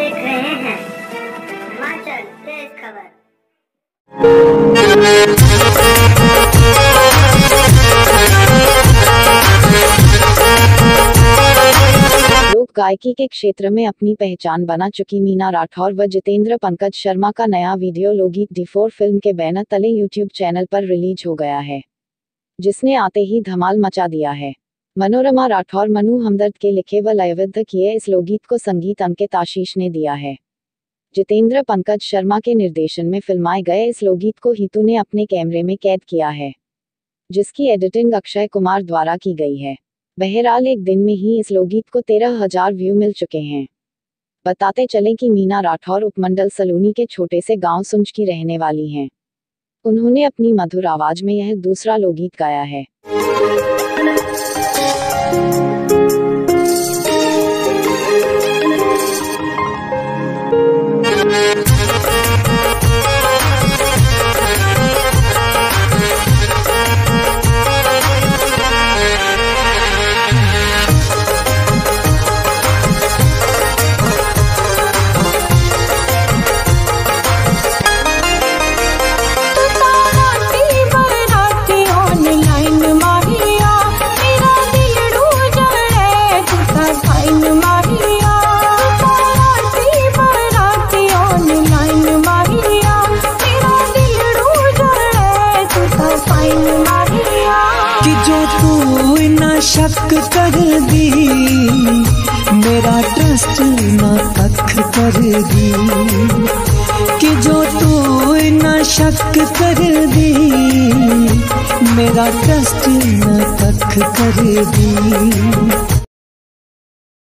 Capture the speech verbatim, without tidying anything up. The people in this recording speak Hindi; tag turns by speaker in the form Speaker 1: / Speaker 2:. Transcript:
Speaker 1: देख रहे हैं हिमाचल तेज खबर।
Speaker 2: लोक गायकी के क्षेत्र में अपनी पहचान बना चुकी मीना राठौर व जितेंद्र पंकज शर्मा का नया वीडियो लोकगीत डी फोर फिल्म के बैनर तले यूट्यूब चैनल पर रिलीज हो गया है, जिसने आते ही धमाल मचा दिया है। मनोरमा राठौर मनु हमदर्द के लिखे व लयबद्ध किए इस लोकगीत को संगीत अंकित आशीष ने दिया है। जितेंद्र पंकज शर्मा के निर्देशन में फिल्माए गए इस लोकगीत को हितू ने अपने कैमरे में कैद किया है, जिसकी एडिटिंग अक्षय कुमार द्वारा की गई है। बहरहाल एक दिन में ही इस लोकगीत को तेरह हजार व्यू मिल चुके हैं। बताते चलें कि मीना राठौर उपमंडल सलूनी के छोटे से गांव सुंज की रहने वाली हैं। उन्होंने अपनी मधुर आवाज में यह दूसरा लोकगीत गाया है।
Speaker 3: कि जो तू इतना शक कर दी, मेरा ट्रस्ट ना तक कर दी। कि जो तू इतना शक कर दी, मेरा ट्रस्ट ना तक कर दी।